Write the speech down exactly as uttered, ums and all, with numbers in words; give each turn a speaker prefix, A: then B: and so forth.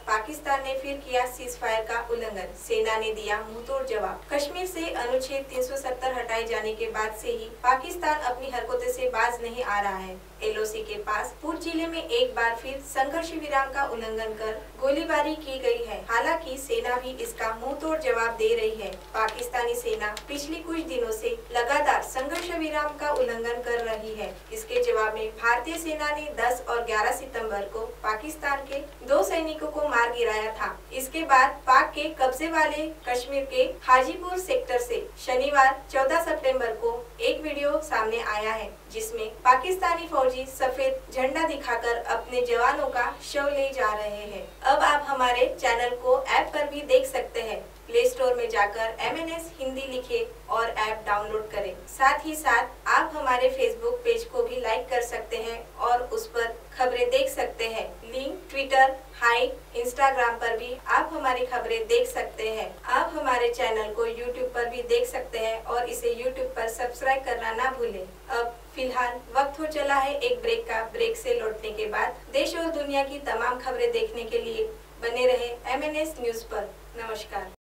A: पाकिस्तान ने फिर किया सीज फायर का उल्लंघन, सेना ने दिया मुंहतोड़ जवाब। कश्मीर से अनुच्छेद तीन सौ सत्तर हटाए जाने के बाद से ही पाकिस्तान अपनी हरकतों से बाज नहीं आ रहा है। एल ओ सी के पास पुंछ जिले में एक बार फिर संघर्ष विराम का उल्लंघन कर गोलीबारी की गई है। हालांकि सेना भी इसका मुंहतोड़ जवाब दे रही है। पाकिस्तानी सेना पिछले कुछ दिनों से लगातार संघर्ष विराम का उल्लंघन कर रही है। इसके जवाब में भारतीय सेना ने दस और ग्यारह सितंबर को पाकिस्तान के दो सैनिकों को मार गिराया था। इसके बाद पाक के कब्जे वाले कश्मीर के हाजीपुर सेक्टर से शनिवार चौदह सितंबर को एक वीडियो सामने आया है, जिसमें पाकिस्तानी फौजी सफेद झंडा दिखाकर अपने जवानों का शव ले जा रहे हैं। अब आप हमारे चैनल को ऐप पर भी देख सकते हैं। प्ले स्टोर में जाकर एम एन एस हिंदी लिखे और ऐप डाउनलोड करें। साथ ही साथ आप हमारे फेसबुक पेज को भी लाइक कर सकते हैं और उस पर खबरें देख सकते हैं। लिंक ट्विटर, हाइक, इंस्टाग्राम पर भी आप हमारी खबरें देख सकते हैं। आप हमारे चैनल को यूट्यूब पर भी देख सकते हैं और इसे यूट्यूब पर सब्सक्राइब करना ना भूलें। अब फिलहाल वक्त हो चला है एक ब्रेक का। ब्रेक से लौटने के बाद देश और दुनिया की तमाम खबरें देखने के लिए बने रहे एम एन एस न्यूज पर। नमस्कार।